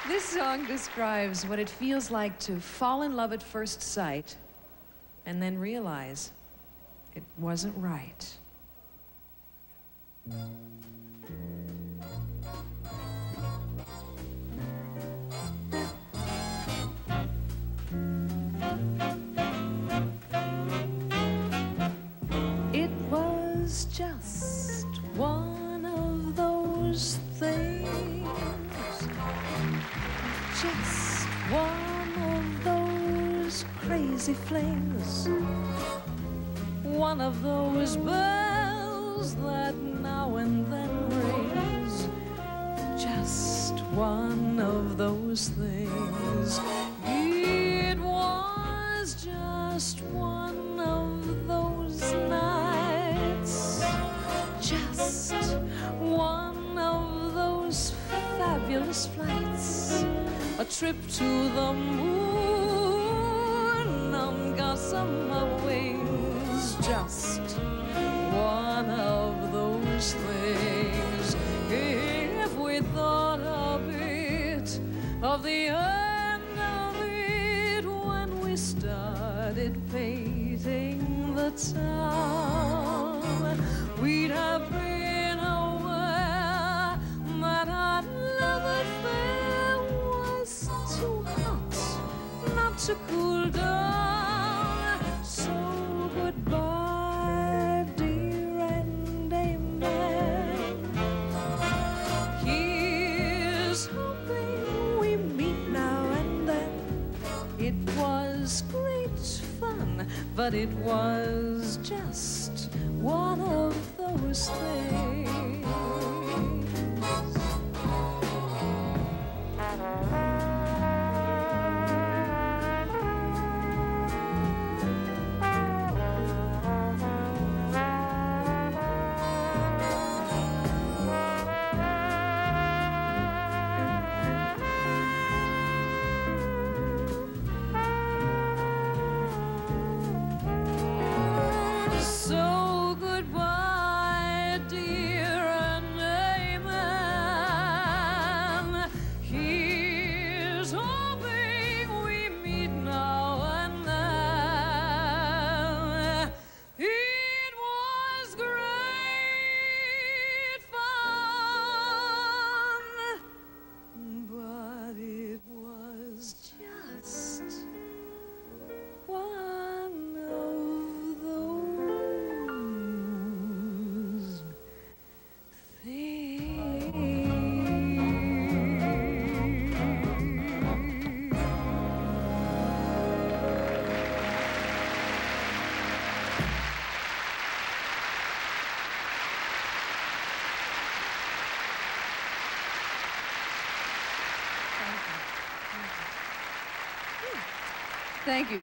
This song describes what it feels like to fall in love at first sight and then realize it wasn't right. It was just one of those things, just one of those crazy flings, one of those bells that now and then rings, just one of those things. It was just one of those nights, just one of those fabulous flights, a trip to the moon on gossamer wings, just one of those things. If we thought a bit of the end of it when we started painting the town, we'd have been aware that our love affair was too hot not to cool down. So goodbye, dear, and amen. Here's hoping we meet now and then. It was great fun, but it was just one of those things. So goodbye, dear, and amen. Here's hoping we meet now and then. It was great fun, but it was just one of those things. Thank you.